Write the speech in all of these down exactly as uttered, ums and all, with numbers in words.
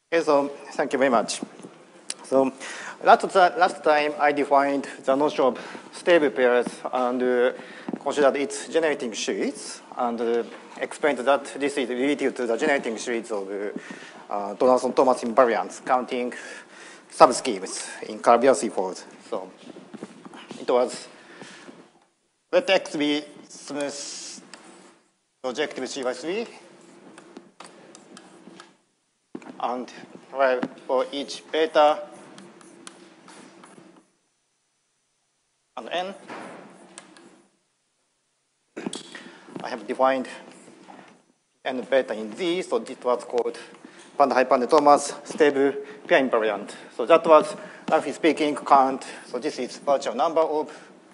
Okay, so thank you very much. So last, last time I defined the notion of stable pairs and uh, considered its generating sheets and uh, explained that this is related to the generating sheets of uh, Donaldson-Thomas invariants counting subschemes in Calabi-Yau folds. So it was let X be smooth projective C by three and for each beta and n, I have defined n beta in Z, so this was called Van der Heijden Thomas stable pair invariant. So that was, roughly speaking, count. So this is virtual number of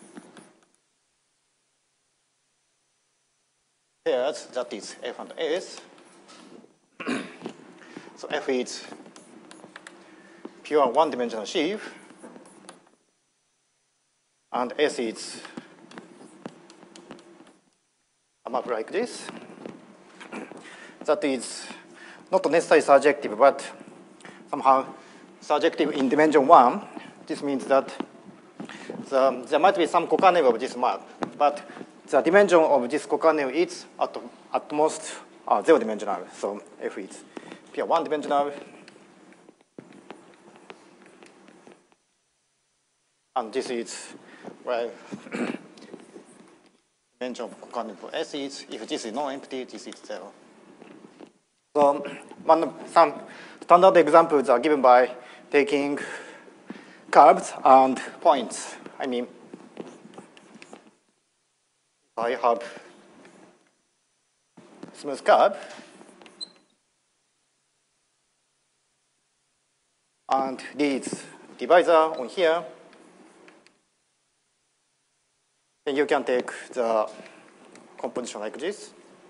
pairs, that is F and S. So F is pure one-dimensional sheaf, and S is a map like this. That is not necessarily surjective, but somehow surjective in dimension one. This means that the, there might be some cokernel of this map, but the dimension of this cokernel is at, at most uh, zero dimensional. So F is pure one dimensional. And this is well dimension of cokernel for S is, if this is non-empty, this is zero. So one, some standard examples are given by taking curves and points. I mean, I have smooth curve, and this divisor on here. Then you can take the composition like this.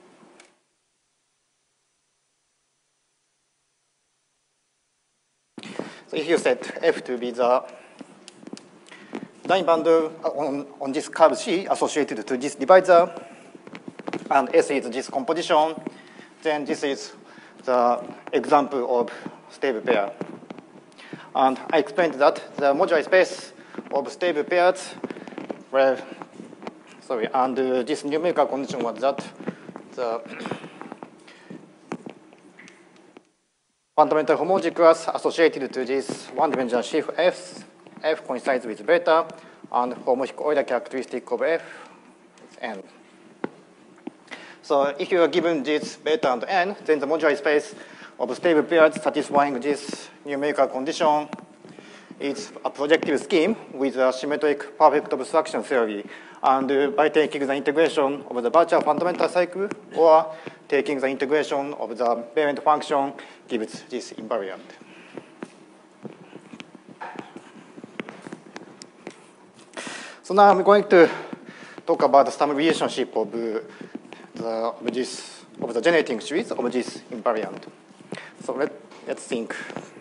So if you set F to be the line bundle on, on this curve C associated to this divisor, and S is this composition, then this is the example of stable pair. And I explained that the moduli space of stable pairs were, sorry, and uh, this numerical condition was that the fundamental homology class associated to this one-dimensional sheaf F, F coincides with beta, and homologic Euler characteristic of F is n. So if you are given this beta and n, then the moduli space of stable pairs satisfying this numerical condition is a projective scheme with a symmetric perfect obstruction theory. And uh, by taking the integration of the virtual fundamental cycle or taking the integration of the parent function gives this invariant. So now I'm going to talk about some relationship of, uh, the, of, this, of the generating series of this invariant. So let, let's think.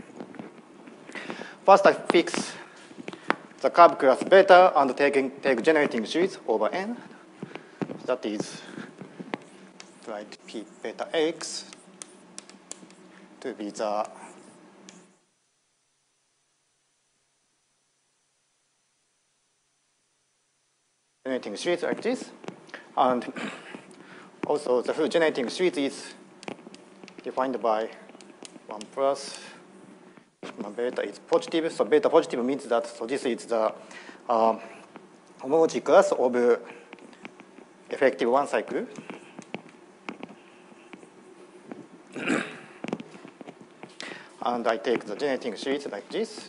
First, I fix the curve class beta and taking, take generating series over n. That is, write P beta x to be the generating series like this. And also, the full generating series is defined by one plus beta is positive. So beta positive means that, so this is the uh, homology class of uh, effective one cycle. And I take the generating series like this.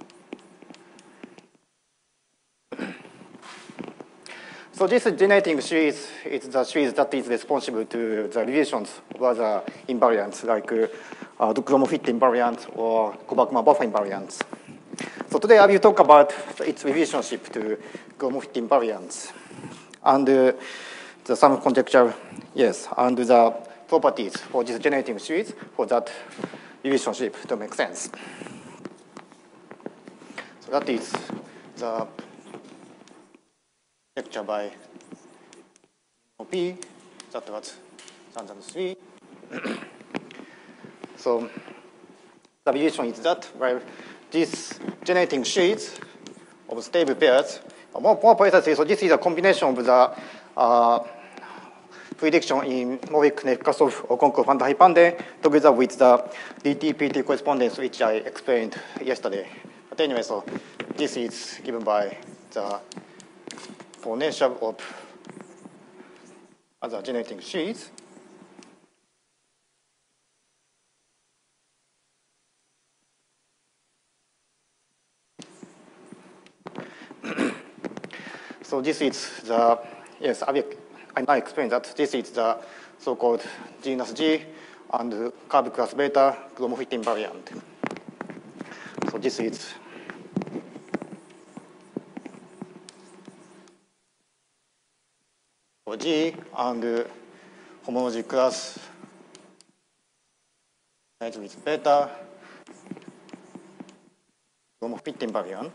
So this generating series is the series that is responsible to the relations of other invariants like uh, uh, the Gromov-Fit invariant or Kullbachmann-Buffer invariants. So today I will talk about its relationship to Gromov-Fit invariants and uh, the some conjecture, yes, and the properties for this generating series for that relationship to make sense. So that is the lecture by O P, that was standard three. So the relation is that where this generating sheets of stable pairs, more, more precisely, so this is a combination of the uh, prediction in Mowick-Nekrasov-Okonkwo van der Hypande together with the D T P T correspondence, which I explained yesterday. But anyway, so this is given by the potential of other generating sheets. So this is the, yes, I will I now explain that this is the so-called genus G and curve class beta Gromov invariant. So this is G and homology class with beta Gromov invariant.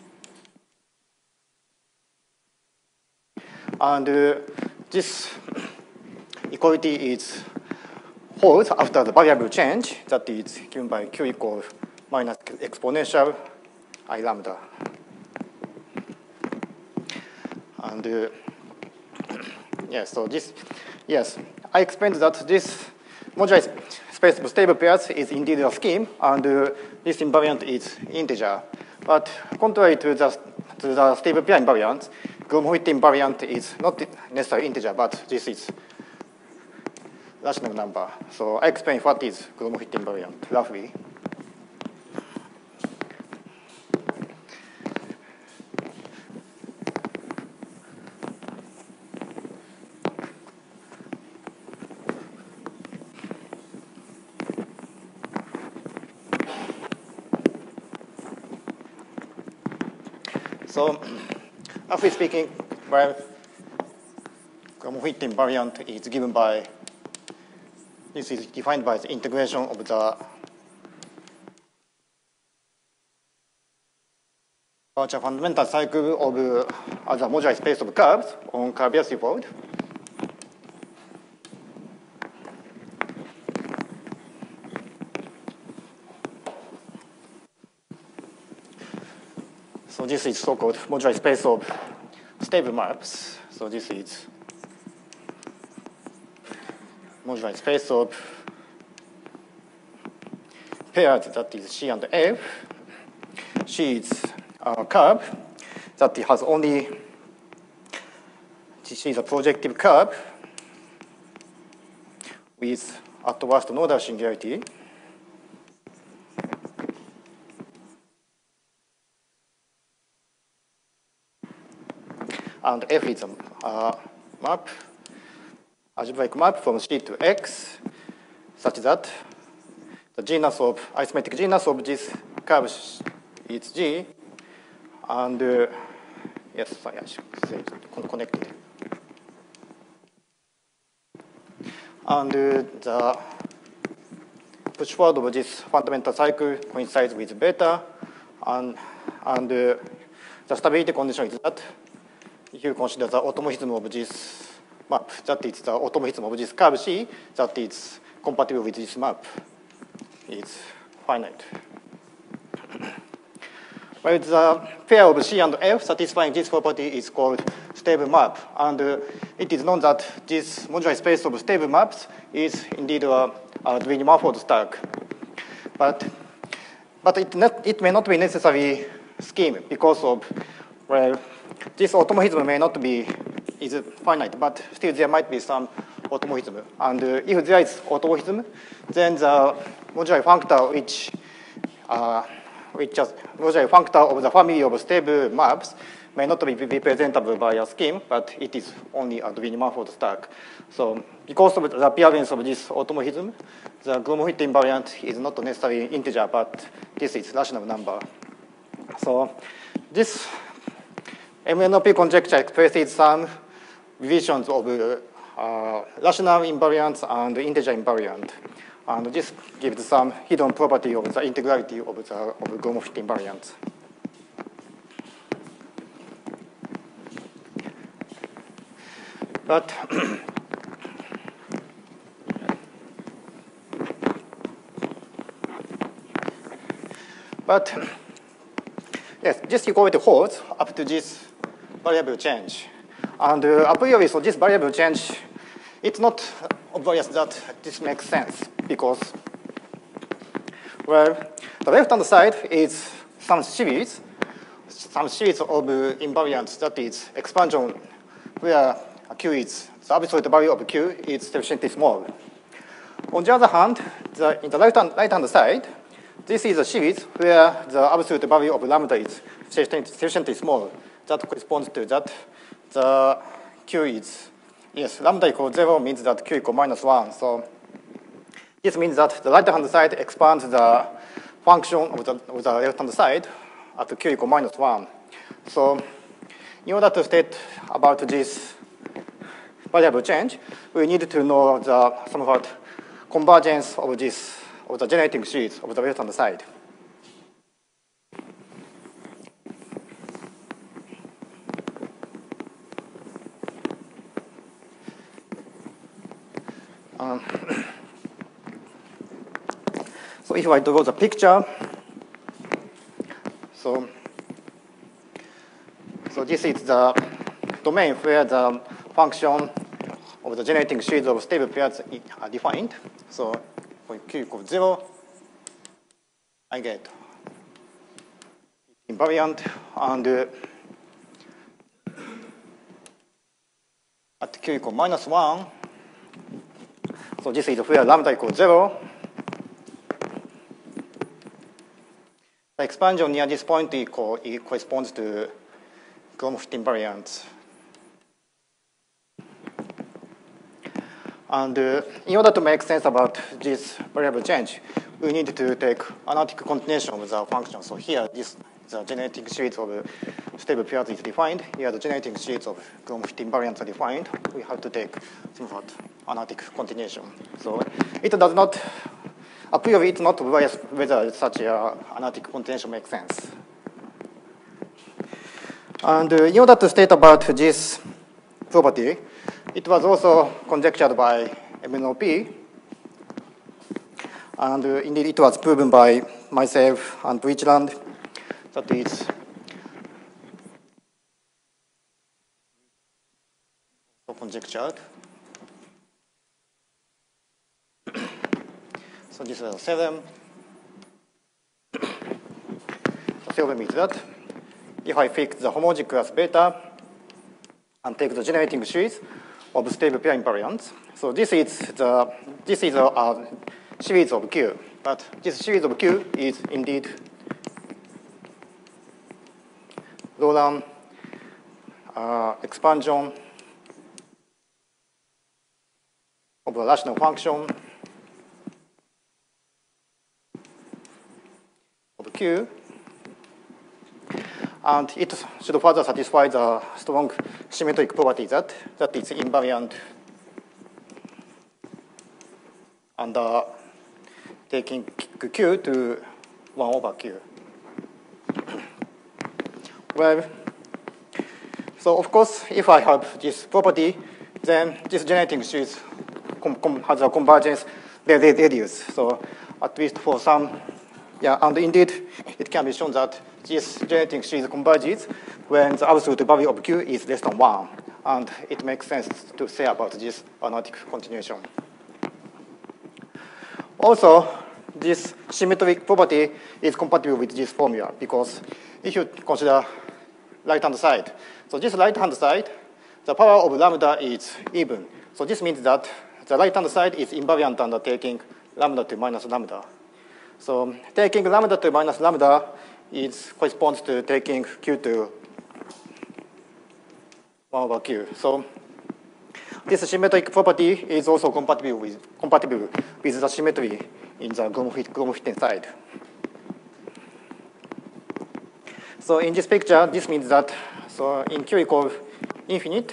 And uh, this equality is holds after the variable change that is given by Q equals minus exponential I lambda. And uh, yes, so this, yes, I explained that this moduli space of stable pairs is indeed a scheme, and uh, this invariant is integer. But contrary to the, to the stable pair invariant, Gromov invariant is not necessarily integer, but this is rational number. So I explain what is Gromov invariant roughly. So, roughly speaking, well, Gromov invariant is given by, this is defined by the integration of the partial fundamental cycle of uh, other moduli space of curves on curve fold. So this is so-called moduli space of stable maps. So this is moduli space of pairs that is C and F. C is a curve that has only, this is a projective curve with at worst nodal singularity. And F is a uh, map, algebraic map from C to X, such that the genus of, arithmetic genus of this curve is G, and uh, yes, sorry, I should say connected. And uh, the push forward of this fundamental cycle coincides with beta, and, and uh, the stability condition is that if you consider the automorphism of this map, that is the automorphism of this curve C, that is compatible with this map, is finite. Well, the pair of C and F satisfying this property is called stable map, and uh, it is known that this moduli space of stable maps is indeed a, a Dvini-Mulford stack. But, but it, not, it may not be necessary scheme because of, well, this automorphism may not be is finite, but still there might be some automorphism. And uh, if there is automorphism, then the moduli functor which uh, which just moduli functor of the family of stable maps may not be representable by a scheme, but it is only a Dvini-Mulford stack. So because of the appearance of this automorphism, the Gromov invariant is not necessarily integer, but this is rational number. So this M N O P conjecture expresses some revisions of uh, rational invariants and integer invariant. And this gives some hidden property of the integrality of the of Gromov invariants. But But yes, this equality holds up to this variable change. And uh, a priori, so this variable change, it's not obvious that this makes sense because, well, the left-hand side is some series, some series of uh, invariants that is expansion where Q is, the absolute value of Q is sufficiently small. On the other hand, the, in the right-hand right-hand side, this is a series where the absolute value of lambda is sufficiently small. That corresponds to that the Q is, yes, lambda equals zero means that Q equals minus one. So this means that the right-hand side expands the function of the, of the left-hand side at Q equals minus one. So in order to state about this variable change, we need to know the somewhat convergence of this of the generating series of the left-hand side. Um, so if I draw the picture, so so this is the domain where the function of the generating series of stable pairs are defined. So for Q equals zero, I get invariant, and uh, at Q equals minus one, so this is where lambda equals zero. The expansion near this point equal, it corresponds to Gromov invariance. And uh, in order to make sense about this variable change, we need to take analytic continuation of the function. So here, this the generating series of stable pairs is defined. Here, the generating series of Gromov invariants are defined. We have to take somewhat analytic continuation. So it does not, a priori, it's not obvious whether such an analytic continuation makes sense. And uh, in order to state about this property, it was also conjectured by M N O P. And uh, indeed, it was proven by myself and Bridgeland that is conjectured. So this is a theorem. The theorem is that if I fix the homologic class beta and take the generating series of stable pair invariants, so this is the this is a, a series of Q, but this series of Q is indeed Laurent uh, expansion of a rational function of Q, and it should further satisfy the strong symmetric property that that is invariant under taking Q to one over Q. Well, so of course, if I have this property, then this generating series has a convergence radius. So at least for some, yeah, and indeed, it can be shown that this generating series converges when the absolute value of Q is less than one. And it makes sense to say about this analytic continuation. Also, this symmetric property is compatible with this formula because if you consider right-hand side, so this right-hand side, the power of lambda is even. So this means that the right-hand side is invariant under taking lambda to minus lambda. So taking lambda to minus lambda is corresponds to taking Q to one over Q. So this symmetric property is also compatible with compatible with the symmetry in the Gromov side. So in this picture, this means that so in Q equals infinite,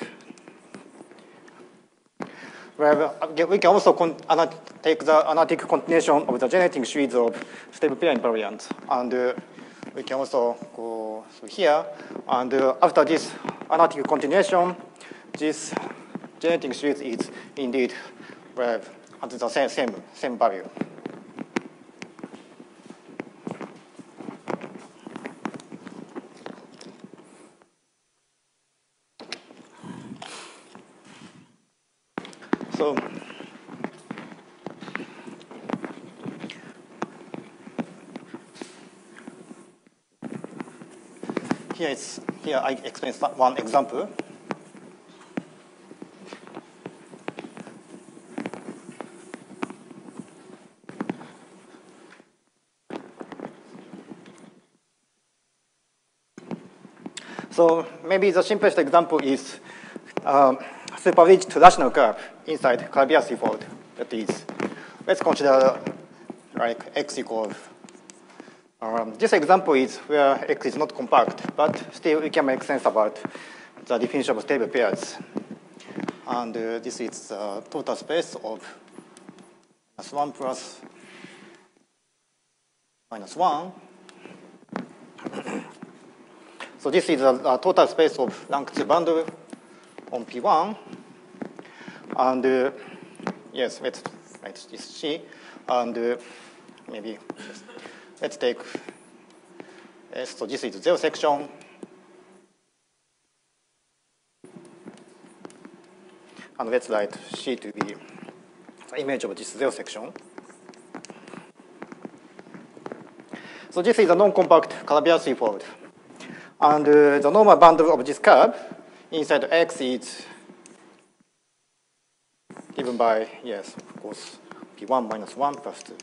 where we can also take the analytic continuation of the generating series of stable pair invariants, and uh, we can also go through here, and uh, after this analytic continuation, this generating series is indeed well, at the same, same, same value. So here it's here I explain one example. So maybe the simplest example is um, superreached rational curve inside Calabi-Yau fold. That is, let's consider like x equals. Um, this example is where x is not compact, but still we can make sense about the definition of stable pairs. And uh, this is the total space of minus one plus minus one. So this is a, a total space of rank two bundle on P one. And uh, yes, let's write this C. And uh, maybe let's take S. So this is zero section. And let's write C to be the image of this zero section. So this is a non-compact Calabi-Yau fold. And uh, the normal bundle of this curve inside X is given by, yes, of course, P one minus one plus two.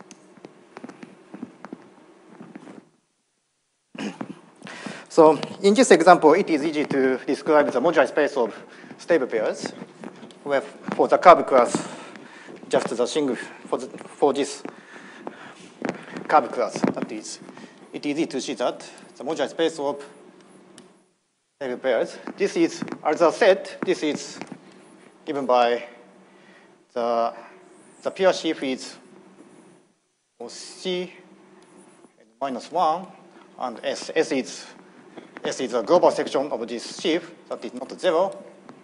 So in this example, it is easy to describe the moduli space of stable pairs, where for the curve class, just the single, for, the, for this curve class, that is, it is easy to see that the moduli space of stable pairs, this is, as a set, this is given by the, the pair sheaf is C minus one, and S, S is, S is a global section of this sheaf that is not zero,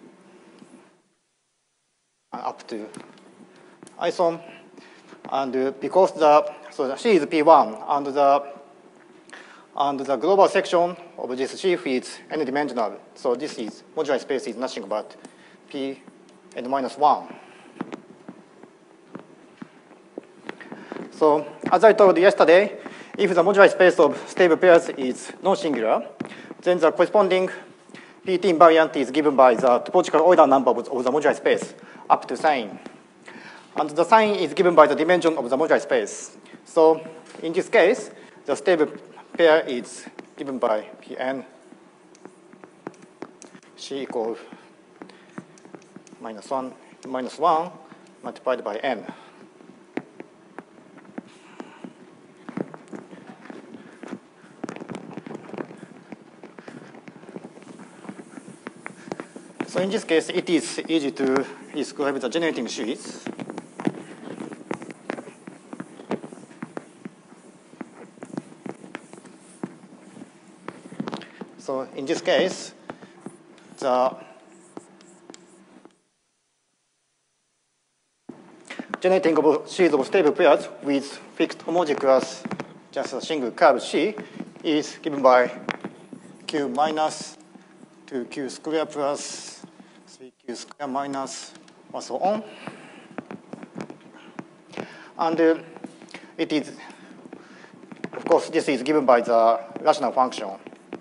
and up to isom. And uh, because the, so the C is P one, and the, and the global section of this sheaf is n-dimensional. So this is, moduli space is nothing but P n minus one. So as I told you yesterday, if the moduli space of stable pairs is non-singular, then the corresponding P T invariant is given by the topological Euler number of the moduli space up to sign. And the sign is given by the dimension of the moduli space. So in this case, the stable pair is given by Pn C equals minus one minus one multiplied by n. So in this case, it is easy to describe the generating sheets. So in this case, the generating of sheets of stable pairs with fixed homogeneous just a single curve C is given by Q minus two Q square plus three Q square minus and so on. And uh, it is, of course, this is given by the rational function.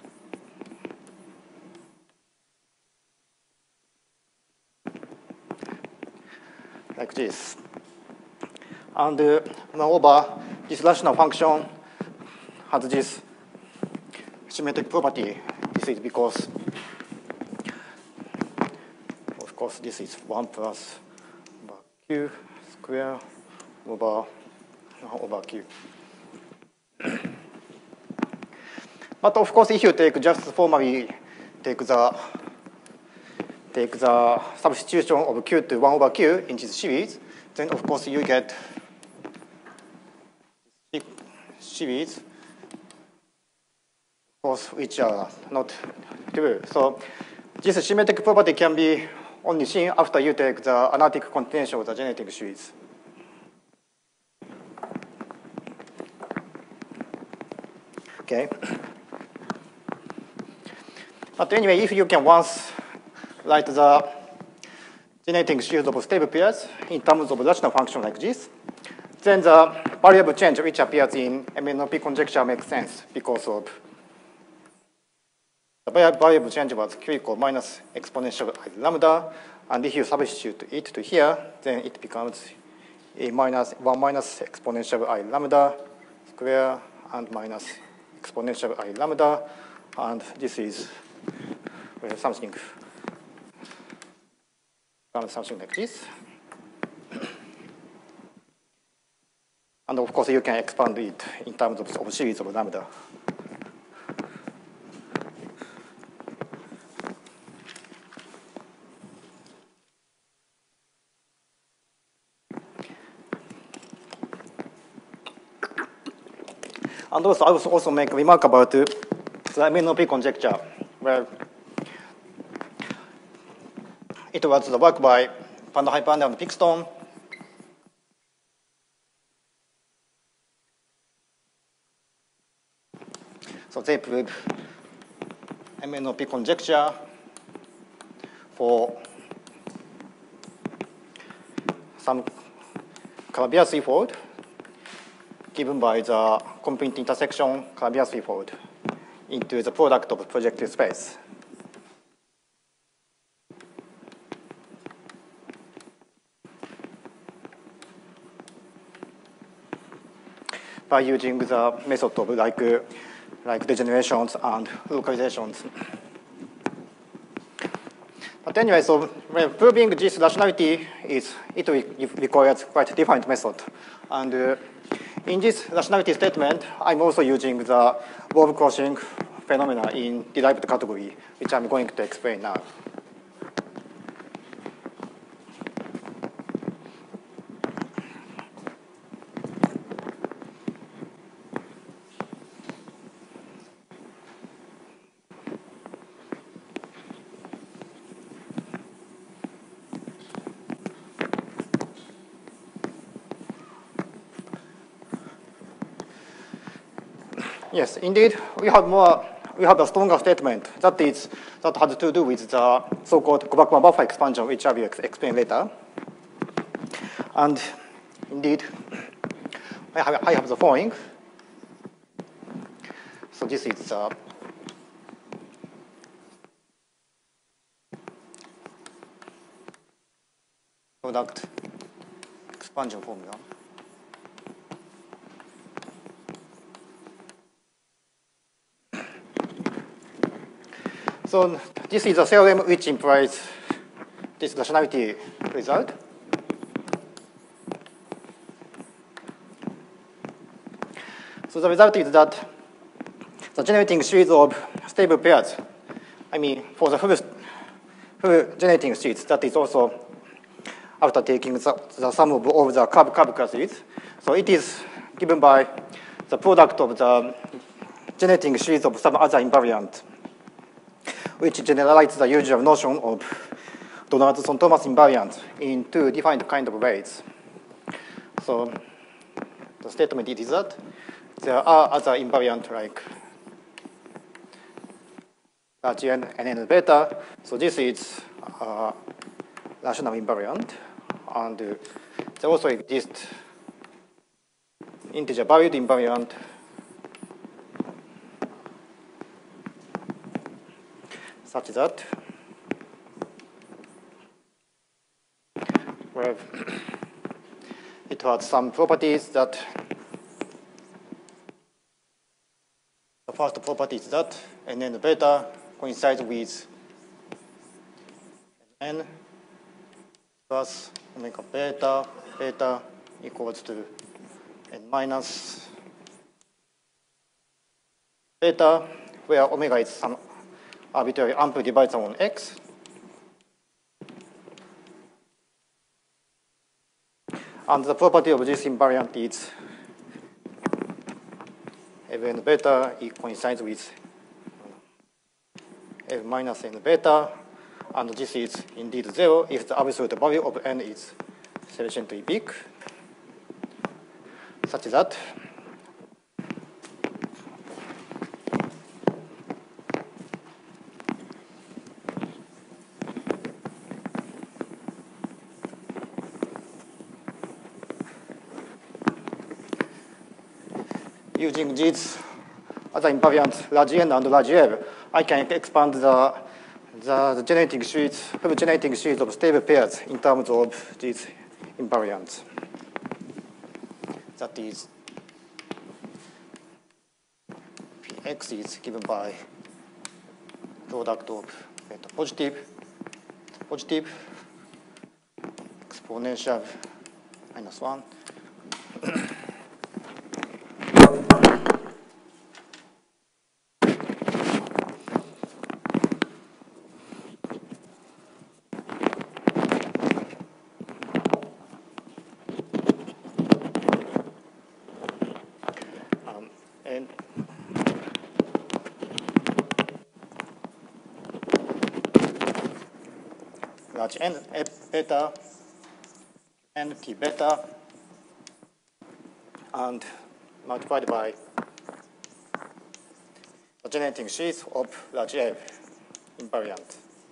Like this. And uh, moreover, this rational function has this symmetric property. This is because, of course, this is one plus Q square over, over Q. But of course, if you take just formally take the take the substitution of Q to one over Q in this series, then of course you get series, of course, which are not true. So this symmetric property can be only seen after you take the analytic continuation of the generating series. Okay. But anyway, if you can once write the generating series of stable pairs in terms of rational function like this, then the variable change which appears in M N O P conjecture makes sense because of the variable change was q equal minus exponential I lambda, and if you substitute it to here, then it becomes a minus one minus exponential I lambda square and minus exponential I lambda, and this is well, something something like this. And of course, you can expand it in terms of, of series of lambda. And also, I will also make a remark about uh, the M N O P conjecture, where it was the work by Van der Hypander and Pixton. So they prove M N O P conjecture for some Calabian threefold given by the complete intersection Calabian threefold into the product of projective space. By using the method of like, uh, like degenerations and localizations. But anyway, so when proving this rationality is, it requires quite a different method. And uh, in this rationality statement, I'm also using the Wolff crossing phenomena in derived category, which I'm going to explain now. Yes, indeed, we have more. We have a stronger statement that is that has to do with the so-called Kobayashi buffer expansion, which I will explain later. And indeed, I have, I have the following. So this is the product expansion formula. So this is a theorem which implies this rationality result. So the result is that the generating series of stable pairs, I mean, for the full, full generating series, that is also after taking the, the sum of all the curve curve classes. So it is given by the product of the generating series of some other invariant, which generalizes the usual notion of Donaldson-Thomas invariant in two different kind of ways. So the statement is that there are other invariant like large n and n beta. So this is a rational invariant, and there also exists integer valued invariant such that where it has some properties that the first property is that n n beta coincides with n plus omega beta beta equals to n minus beta, where omega is some arbitrary ample divisor on X. And the property of this invariant is f n beta coincides with f minus n beta, and this is indeed zero if the absolute value of n is sufficiently big, such that using these other invariants, large N and large L, I can expand the, the, the generating sheets, full generating sheets of stable pairs in terms of these invariants. That is, Px is given by product of positive, positive, exponential minus one. um, and large N beta and P beta and multiplied by the generating sheets of large L invariant.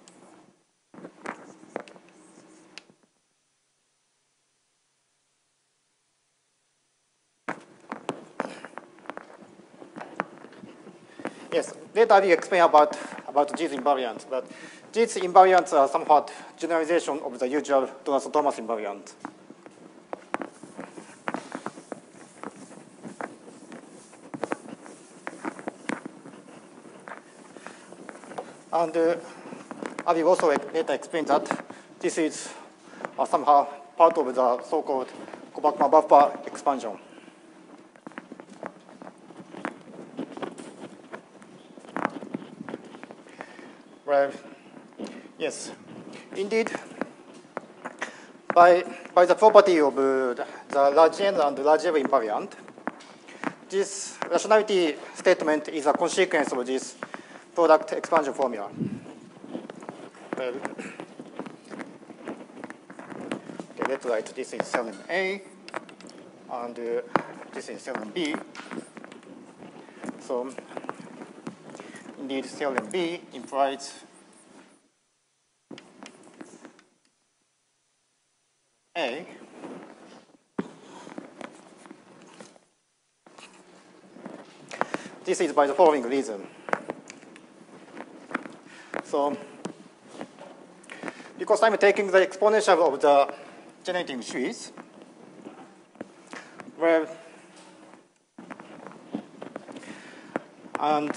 Yes, later we explain about, about these invariants, but these invariants are somewhat generalization of the usual Donaldson-Thomas invariant. And uh, I will also later explain that this is uh, somehow part of the so-called Kobackman buffer expansion. Well, yes, indeed, by, by the property of uh, the large N and large L invariant, this rationality statement is a consequence of this product expansion formula. Well, okay, let's write this is theorem A, and uh, this is theorem B. So, indeed, theorem B implies A this is by the following reason. So, because I'm taking the exponential of the generating sheets, well, and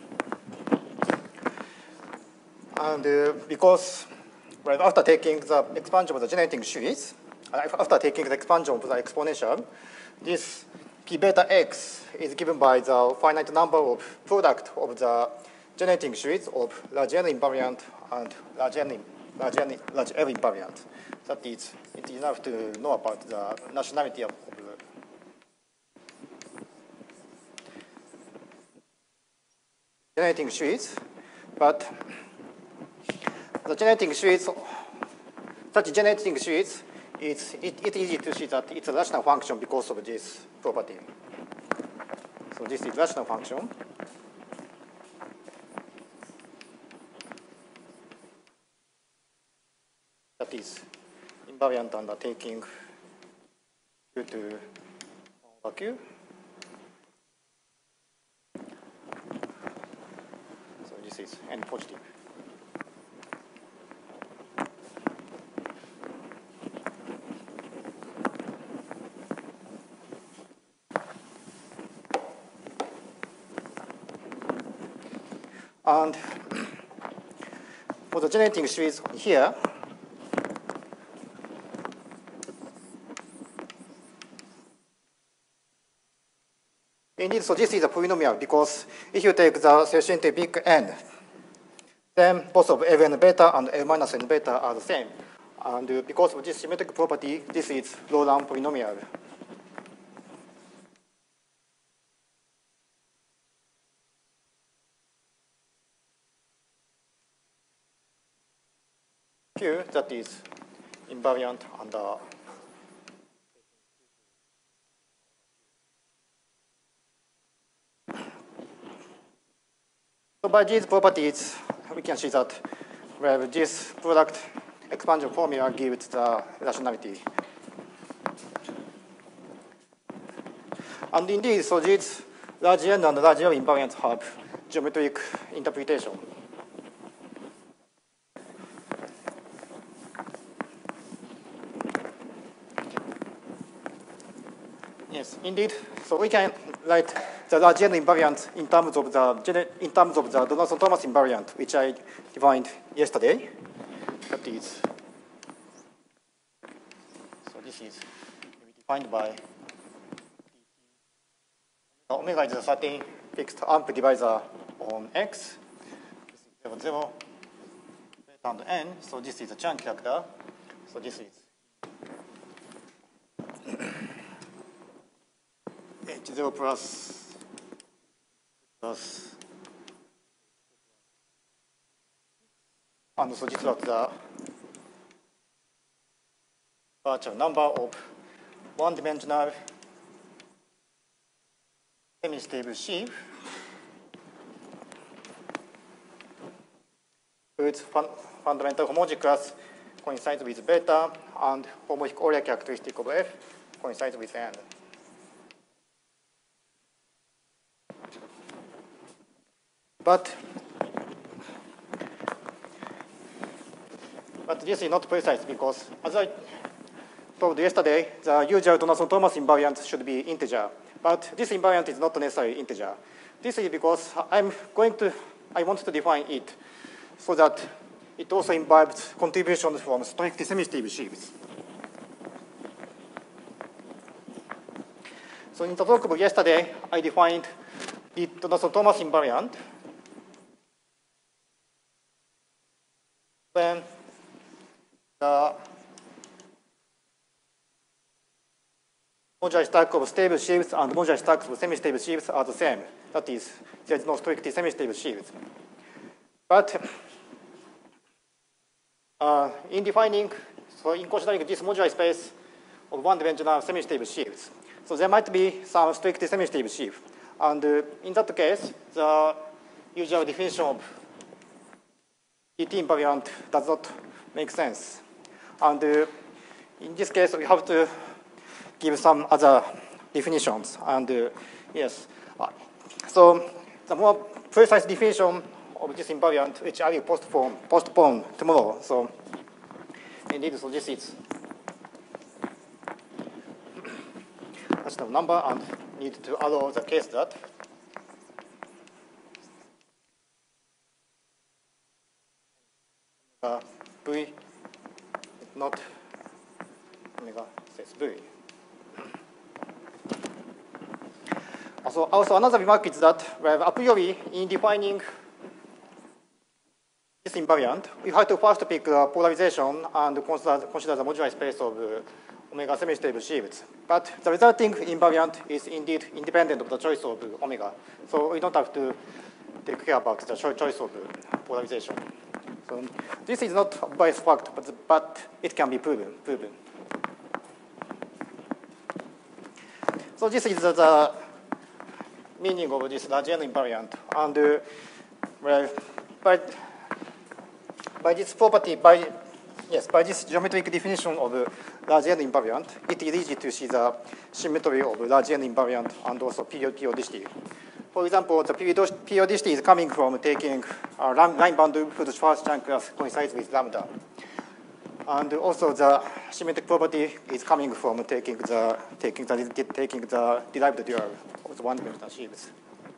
and uh, because well, after taking the expansion of the generating sheets, after taking the expansion of the exponential, this p beta x is given by the finite number of product of the generating sheets of large N invariant and large N, large N, large L invariant. That is, it is enough to know about the nationality of, of the generating sheets, but the generating sheets, such generating sheets, it's, it, it's easy to see that it's a rational function because of this property. So this is rational function. That is invariant under taking Q to over Q. So this is N positive. And for the generating sheets here, indeed, so this is a polynomial because if you take the sufficiently big n, then both of L n beta and L minus n beta are the same. And uh, because of this symmetric property, this is Laurent polynomial. Q that is invariant under so by these properties, we can see that well, this product expansion formula gives the rationality. And indeed, so this large N and large L invariants have geometric interpretation. Yes, indeed. So we can write the large N invariant in terms of the in terms of the Donaldson-Thomas invariant, which I defined yesterday. That is, so this is defined by omega is a certain fixed amp divisor on X. This is zero, zero, beta and N. So this is a Chern character. So this is H zero plus plus and so this was the virtual number of one-dimensional semi-stable sheaf whose fun fundamental homologous coincides with beta and homologic Euler characteristic of F coincides with N. But, but this is not precise because, as I told yesterday, the usual Donaldson-Thomas invariant should be integer. But this invariant is not necessarily integer. This is because I'm going to, I want to define it so that it also involves contributions from strict semi-stable sheaves. So in the talk of yesterday, I defined the Donaldson-Thomas invariant when the modular stack of stable sheaves and modular stacks of semi-stable sheaves are the same. That is, there is no strict semi-stable sheaves. But uh, in defining, so in considering this modular space of one-dimensional semi-stable sheaves, so there might be some strict semi-stable sheaf. And uh, in that case, the usual definition of D T invariant does not make sense. And uh, in this case, we have to give some other definitions. And uh, yes, uh, so the more precise definition of this invariant, which I will postpone, postpone tomorrow. So indeed, so this is rational number and need to allow the case that uh, V not omega says V. Also, also another remark is that well, a priori in defining this invariant, we have to first pick the polarization and consider, consider the modular space of uh, omega semi-stable sheaves. But the resulting invariant is indeed independent of the choice of uh, omega. So we don't have to take care about the cho choice of uh, polarization. So this is not a obvious fact, but, but it can be proven. proven. So this is the, the meaning of this large N invariant. And uh, well, by, by this property, by yes, by this geometric definition of uh, large N invariant, it is easy to see the symmetry of large N invariant and also periodicity. For example, the periodicity is coming from taking a line boundary whose first Chern class coincides with lambda. And also the symmetric property is coming from taking the taking the taking the derived dual of the one-dimensional sheaves.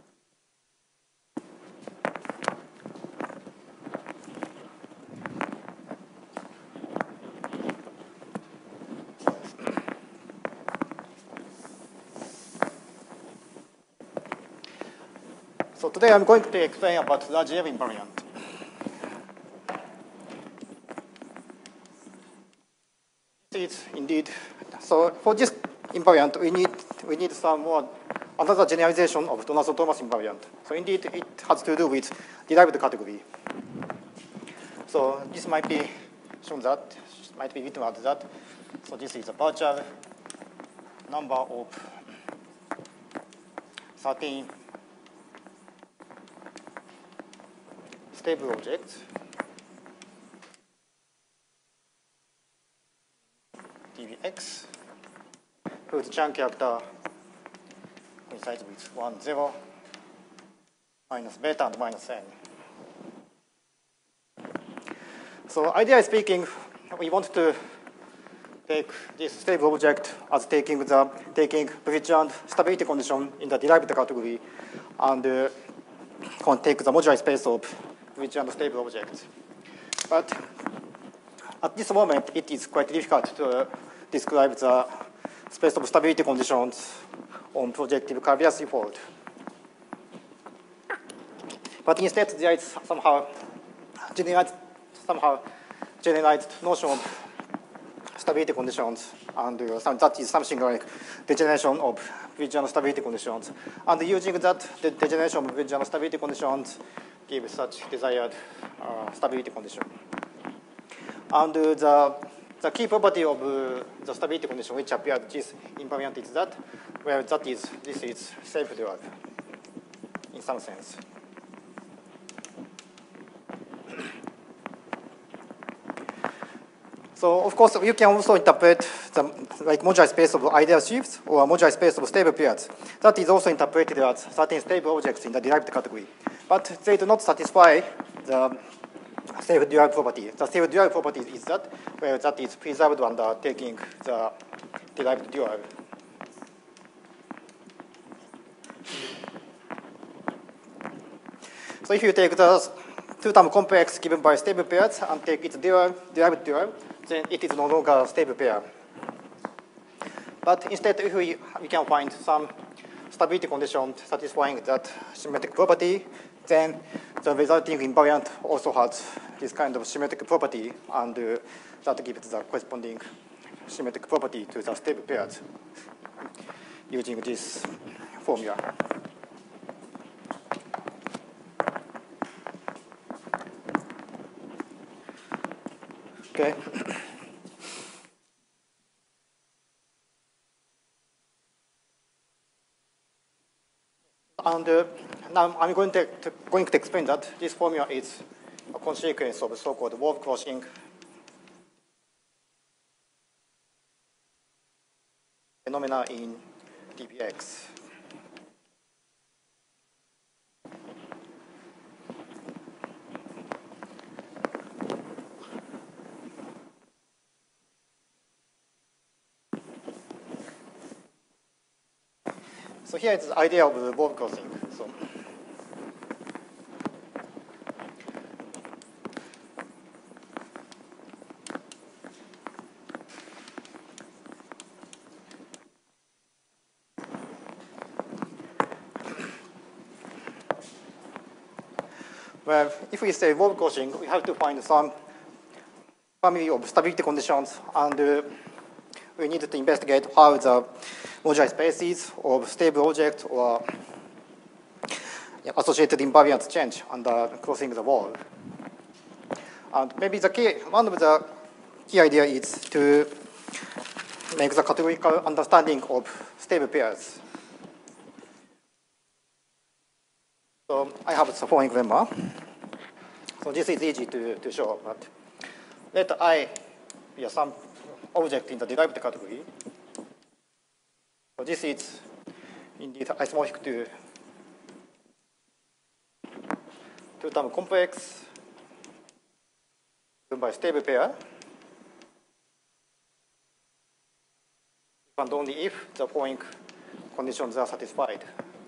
So today I'm going to explain about large L invariant. This is indeed, so for this invariant, we need, we need some more, another generalization of Donaldson-Thomas invariant. So indeed, it has to do with derived category. So this might be shown that, might be written as that. So this is a virtual number of certain stable objects D V X whose Chern character coincides with one, zero, minus beta and minus n. So ideally speaking, we want to take this stable object as taking the taking Bridge-and stability condition in the derived category, and uh, take the moduli space of Bridge-and stable object. But at this moment, it is quite difficult to describe the space of stability conditions on projective Cagliari field. But instead, there is somehow generalized, somehow generalized notion of stability conditions, and uh, some, that is something like degeneration of Bridge-and stability conditions. And using that, the degeneration of Bridge-and stability conditions gives such desired uh, stability condition. And uh, the, the key property of uh, the stability condition which appears this invariant is that, where that is, this is self-derived in some sense. So of course, you can also interpret the like moduli space of ideal sheaves or moduli space of stable pairs. That is also interpreted as certain stable objects in the derived category. But they do not satisfy the self-derived property. The self-derived property is that where that is preserved under taking the derived dual. So if you take the two-term complex given by stable pairs and take its dual, derived dual, then it is no longer a stable pair. But instead, if we, we can find some stability condition satisfying that symmetric property, then the resulting invariant also has this kind of symmetric property, and uh, that gives the corresponding symmetric property to the stable pairs using this formula. Okay. And uh, now I'm going to, to, going to explain that this formula is a consequence of so-called Wolff-Cauchy phenomena in D P X. So here is the idea of the Wolff-Cauchy. So well, if we say Wolff-Cauchy, we have to find some family of stability conditions, and uh, we need to investigate how the moduli spaces of stable object or associated invariants change under crossing the wall. And maybe the key, one of the key idea is to make the categorical understanding of stable pairs. So I have the following lemma. So this is easy to, to show, but let I be some object in the derived category. So this is indeed isomorphic to two-term complex given by stable pair, and only if the following conditions are satisfied.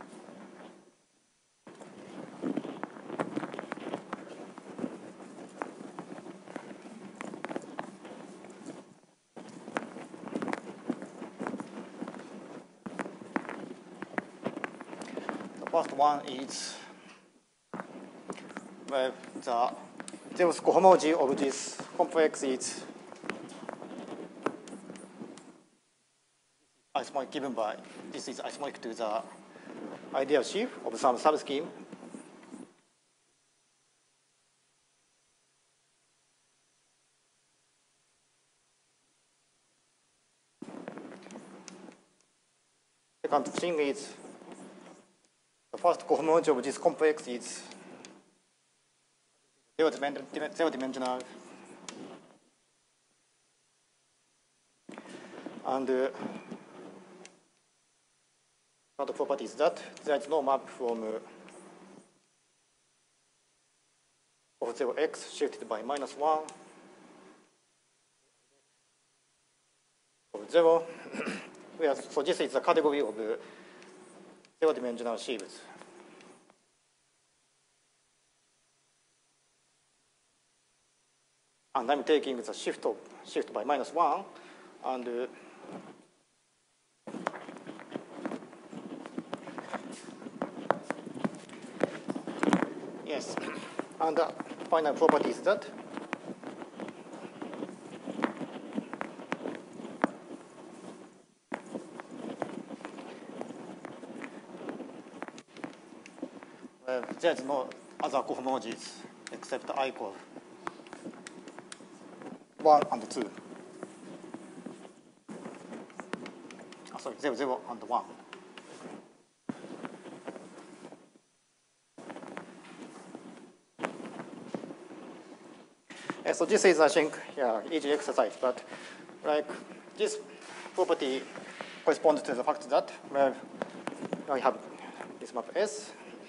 The first one is well, the Zeus cohomology of this complex is isomorphic given by, this is isomorphic to the ideal sheaf of some subscheme. Second thing is the first cohomology of this complex is zero-dimensional, and uh, Another property is that there is no map from uh, of zero x shifted by minus one of zero. Where, so this is the category of uh, zero-dimensional sheaves. And I'm taking the shift of shift by minus one, and uh, yes, and the final property is that uh, there's no other cohomologies except I equal one and two. Oh, sorry, zero, zero, and one. And so this is, I think, yeah, easy exercise, but like this property corresponds to the fact that well, I have this map S.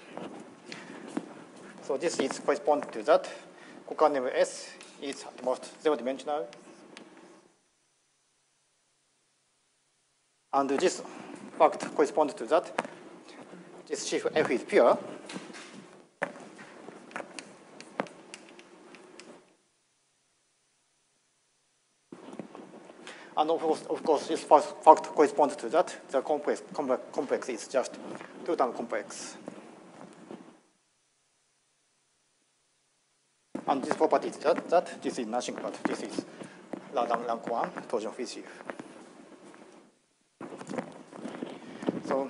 So this is corresponding to that. Coordinate S is at most zero-dimensional. And this fact corresponds to that. This sheaf F is pure. And of course, of course, this fact corresponds to that. The complex, complex is just two-term complex. And this property is that, that this is nothing but this is Ladan rank one torsion free sheaf. So,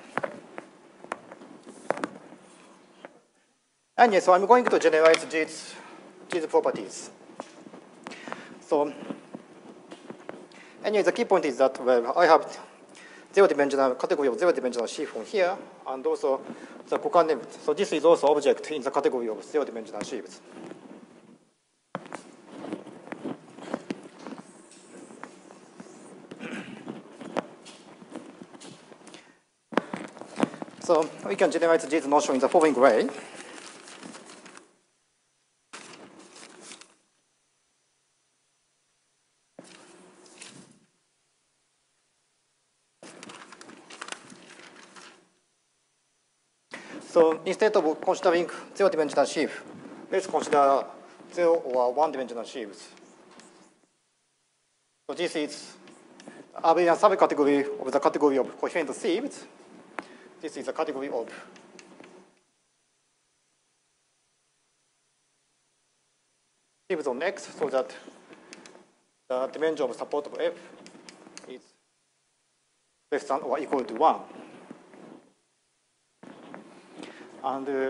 and yes, so I'm going to generalize these, these properties. So, anyway, the key point is that well, I have zero-dimensional category of zero-dimensional sheaf from here, and also the Kokan. So this is also object in the category of zero-dimensional sheaves. So we can generate this notion in the following way. So instead of considering zero-dimensional sheaf, let's consider zero or one-dimensional sheaves. So this is a subcategory of the category of coherent sheaves. This is a category of sheaves on X, so that the dimension of support of F is less than or equal to one. And uh,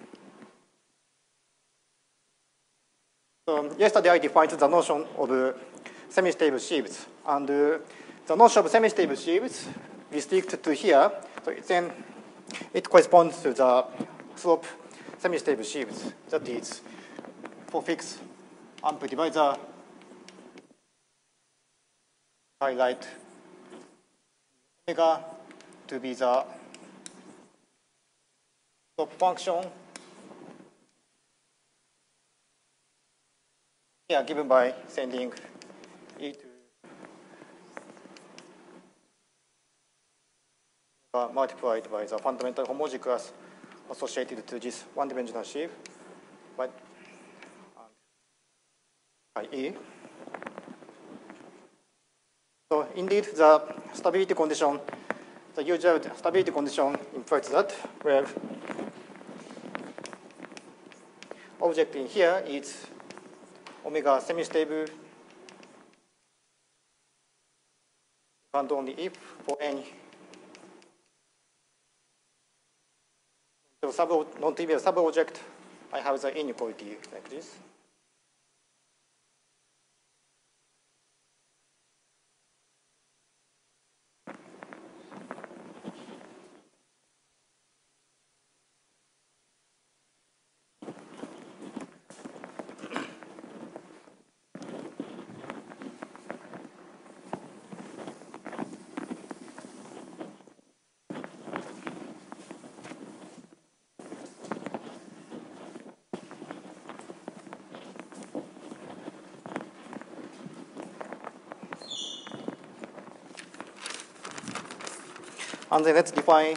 so yesterday I defined the notion of uh, semi-stable sheaves, and uh, the notion of semi-stable sheaves restricted to here. So then it corresponds to the slope semi-stable sheaves. That is for fixed amp divisor. Highlight omega to be the slope function here given by sending e to uh, multiplied by the fundamental homology class associated to this one-dimensional sheaf by E. So indeed, the stability condition, the usual stability condition implies that where object in here is omega semi-stable and only if for any so sub non-trivial sub-object, I have the inequality like this. And then let's define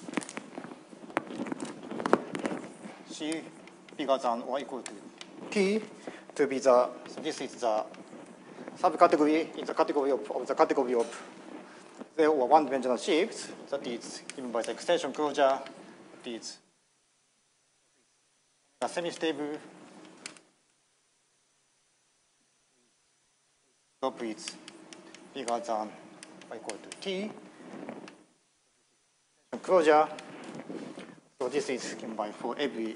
C bigger than or equal to T to be the, so this is the subcategory in the category of, of the category of zero or one-dimensional shapes that is given by the extension closure that is a semi-stable slope is bigger than or equal to T. Closure. So this is given by for every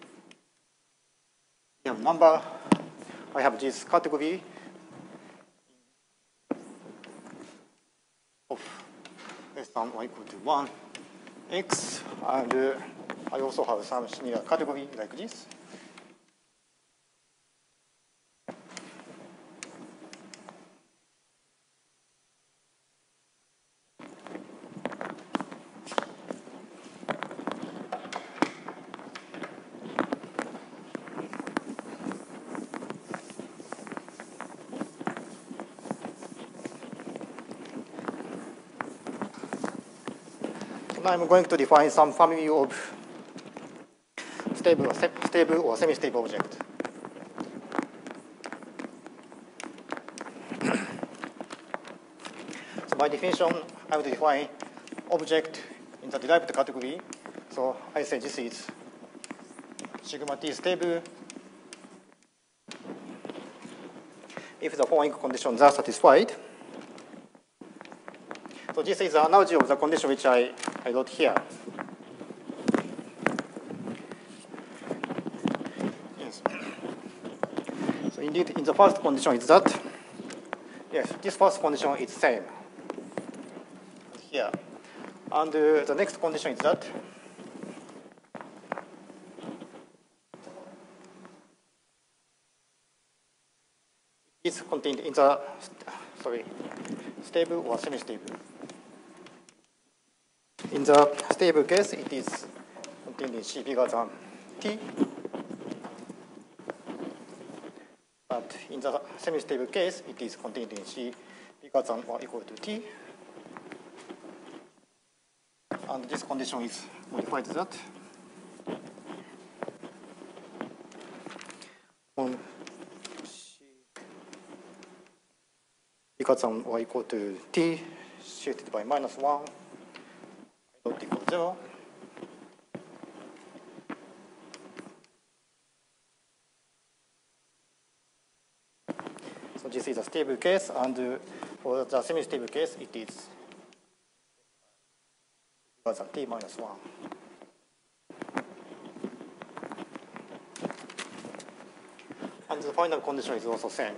number. I have this category of less than or equal to one x, and uh, I also have some similar category like this. I'm going to define some family of stable, stable or semi-stable object. So by definition, I will define object in the derived category. So I say this is sigma t stable if the following conditions are satisfied. So this is the analogy of the condition which I, I wrote here. Yes. So indeed, in the first condition is that, yes, this first condition is same here. And uh, the next condition is that it is contained in the, sorry, stable or semi-stable. In the stable case, it is contained in C bigger than T. But in the semi-stable case, it is contained in C bigger than or equal to T. And this condition is modified to that. On C bigger than or equal to T shifted by minus one. Not equal to zero. So this is a stable case, and uh, for the semi-stable case, it is equal to t minus one. And the final condition is also same.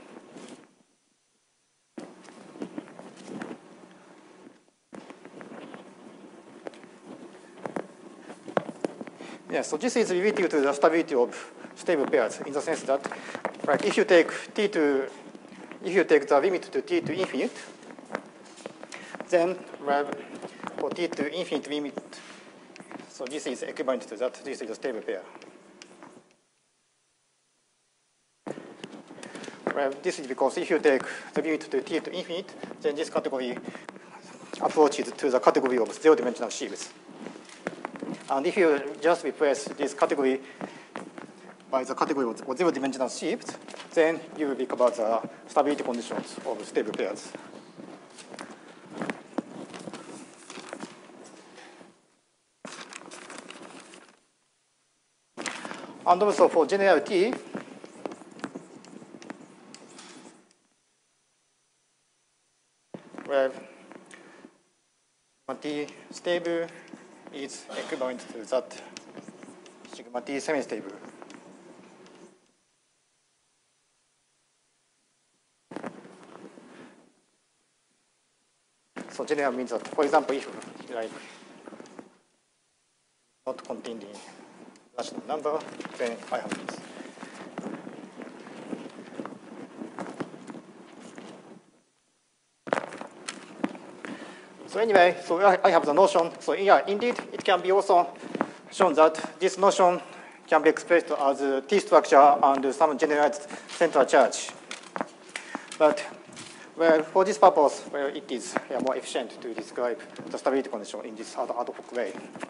Yes, so this is relative to the stability of stable pairs in the sense that, like, if you take t to, if you take the limit to t to infinite, then well, for t to infinite limit, so this is equivalent to that. This is a stable pair. Well, this is because if you take the limit to t to infinite, then this category approaches to the category of zero-dimensional sheaves. And if you just replace this category by the category of zero-dimensional shapes, then you will recover the stability conditions of stable pairs. And also for generality, well, T stable is equivalent to that sigma t semi-stable. So general means that, for example, if like not contained in rational number, then I have this. So anyway, so I have the notion. So yeah, indeed, it can be also shown that this notion can be expressed as a T structure and some generalized central charge. But well, for this purpose, well, it is yeah, more efficient to describe the stability condition in this ad hoc way.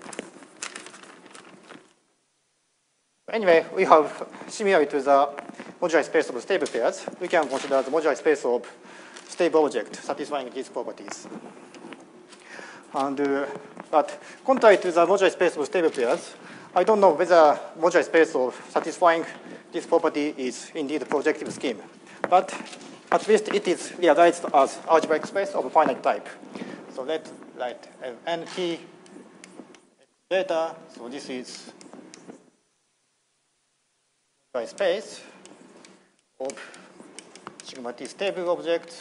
Anyway, we have, similar to the moduli space of stable pairs, we can consider the moduli space of stable object satisfying these properties. And, uh, but contrary to the moduli space of stable pairs, I don't know whether moduli space of satisfying this property is indeed a projective scheme. But at least it is realized as algebraic space of finite type. So let's write Nt data. So this is moduli space of sigma t stable object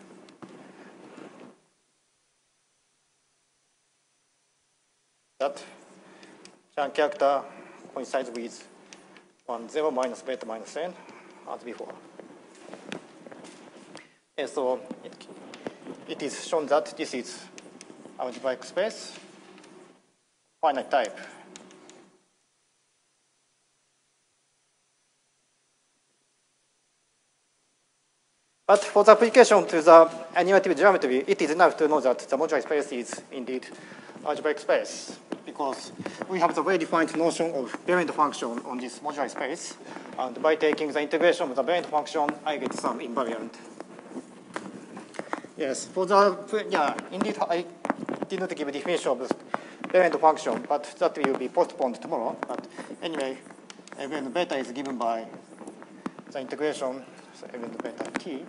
that Chern character coincides with one, zero minus beta minus n as before. And so it, it is shown that this is algebraic space, finite type. But for the application to the animative geometry, it is enough to know that the moduli space is indeed algebraic space, because we have the well-defined notion of variant function on this moduli space. And by taking the integration of the variant function, I get some invariant. Yes, for the, yeah, indeed, I did not give a definition of the variant function, but that will be postponed tomorrow. But anyway, when beta is given by the integration, so even beta t.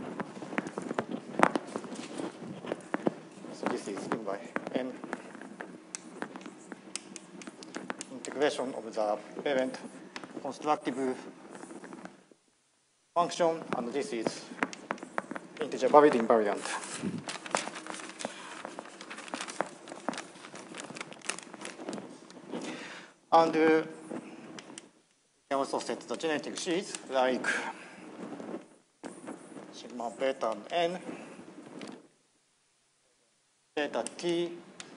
So this is given by n integration of the parent constructive function, and this is integer varied invariant. And uh, we can also set the genetic sheets like sigma beta and n, beta t,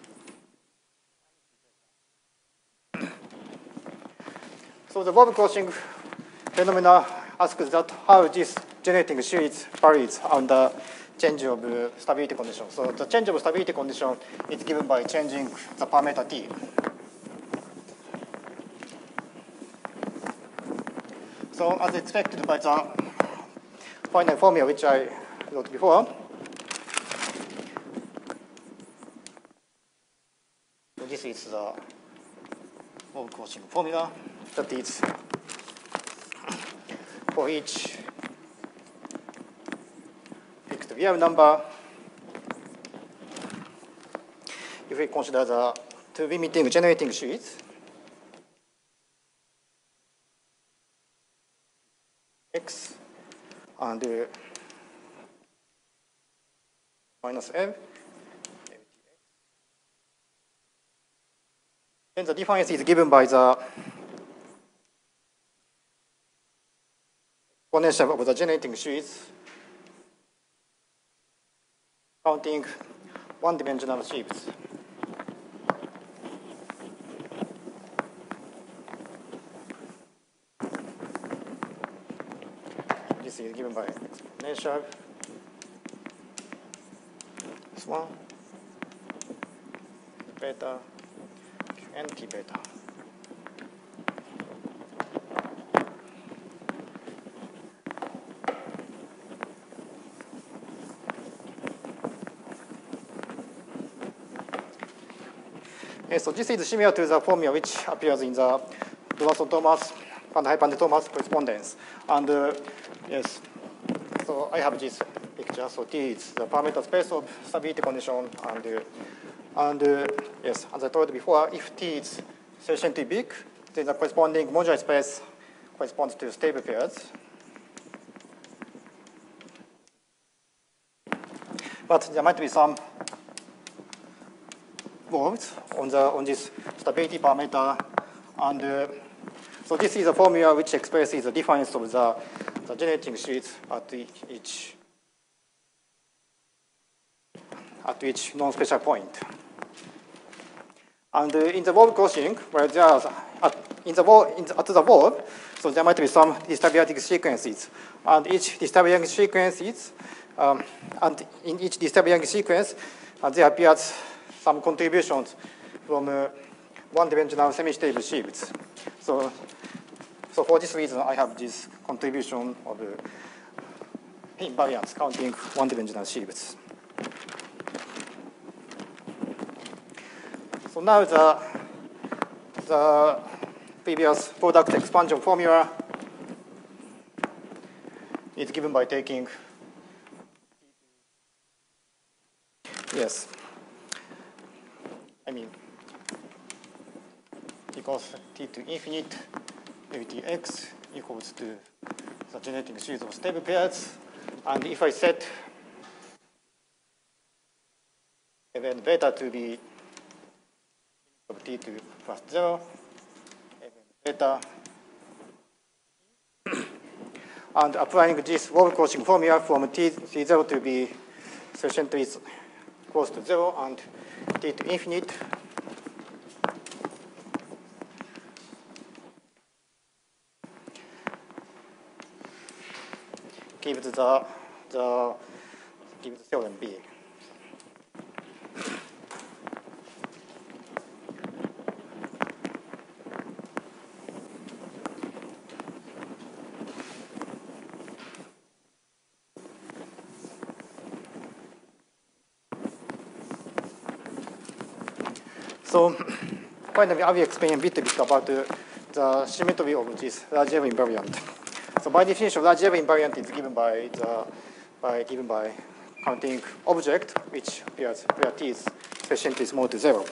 so the Bob-Crossing phenomena asks that how this generating series varies under change of uh, stability condition. So the change of stability condition is given by changing the parameter t. So as expected by the finite formula which I wrote before, so this is the Bob-Crossing formula that is for each fixed real number, if we consider the two limiting generating sheets, x and uh, minus f, then the difference is given by the exponential of the generating sheets counting one-dimensional shapes. This is given by exponential. This one, beta, and t beta. And so this is similar to the formula which appears in the Donaldson-Thomas and Hypern-Thomas correspondence. And uh, yes, so I have this picture. So T is the parameter space of stability condition, and uh, and uh, yes, as I told before, if T is sufficiently big, then the corresponding moduli space corresponds to stable pairs. But there might be some volts on the on this stability parameter, and uh, so this is a formula which expresses the difference of the, the generating sheets at each at each non-special point. And uh, in the Bob-Crossing, where there are at in the wall, in the, at the wall, so there might be some distributive sequences, and each distributive sequence is, um, and in each distributive sequence, uh, there appears some contributions from uh, one-dimensional semi-stable sheaves. So, so for this reason, I have this contribution of uh, invariance counting one-dimensional sheaves. So now the the previous product expansion formula is given by taking, yes, I mean, because t to infinite Ltx equals to the generating series of stable pairs, and if I set event beta to be of t to plus zero, beta, and applying this Wolff-Cauchy formula from t, t0 to be sufficiently close to zero and t to infinite, gives the the gives the theorem B. So finally, I will explain a bit, a bit about uh, the symmetry of this large L invariant. So by definition, large L invariant is given by the by given by counting object which appears where t is sufficiently small to zero.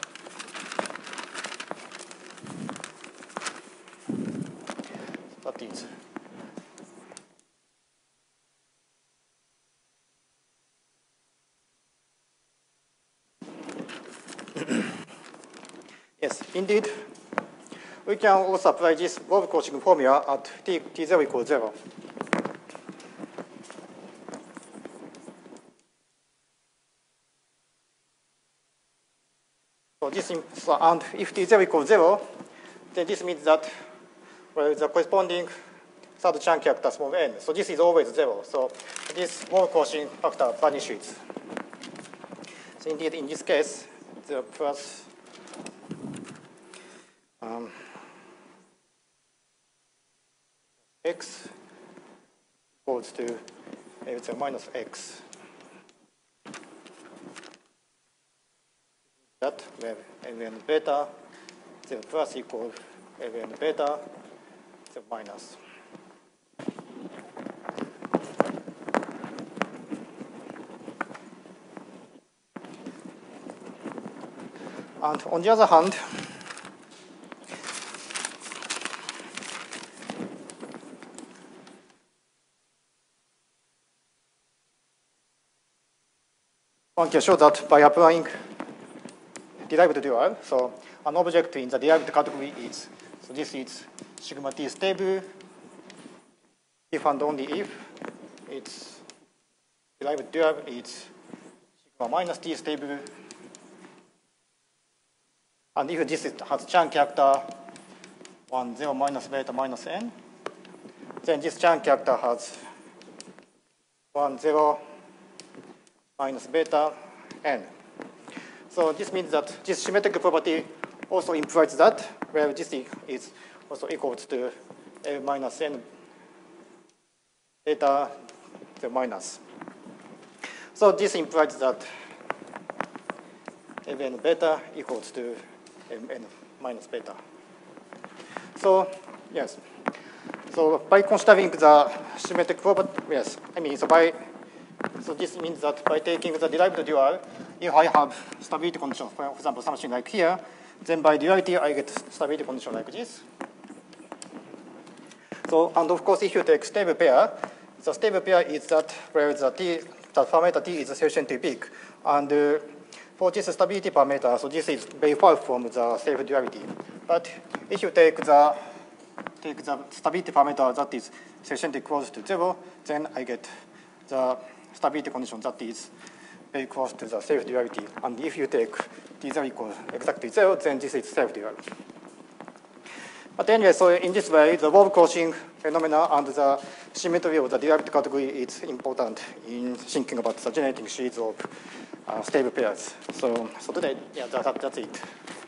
That is. Yes, indeed. We can also apply this Wolff-Cauchy formula at t, t0 equals zero. So this is, so, and if t0 equals zero, then this means that well, the corresponding third chunk character small n. So this is always zero. So this Wolff-Cauchy factor vanishes. So indeed, in this case, the plus um, x equals to a minus x. That where n beta, the plus equals n beta, the minus. And on the other hand, one can show that by applying derived dual, so an object in the derived category is, so this is sigma t stable if and only if its derived dual is sigma minus t stable, and if this has Chern character one, zero minus beta minus n, then this Chern character has one, zero minus beta n. So this means that this symmetric property also implies that where this is also equal to L minus n beta the minus. So this implies that Ln beta equals to Mn minus beta. So yes. So by considering the symmetric property, yes, I mean so by so this means that by taking the derived dual, if I have stability condition, for example, something like here, then by duality I get stability condition like this. So and of course, if you take stable pair, the stable pair is that where the t, the parameter t is sufficiently big, and uh, for this stability parameter, so this is very far from the self duality. But if you take the take the stability parameter that is sufficiently close to zero, then I get the stability condition that is very close to the self duality. And if you take t zero equals exactly zero, then this is self dual. But anyway, so in this way, the Wolff-Cauchy phenomena and the symmetry of the derived category is important in thinking about the generating sheets of uh, stable pairs. So, so today, yeah, that, that's it.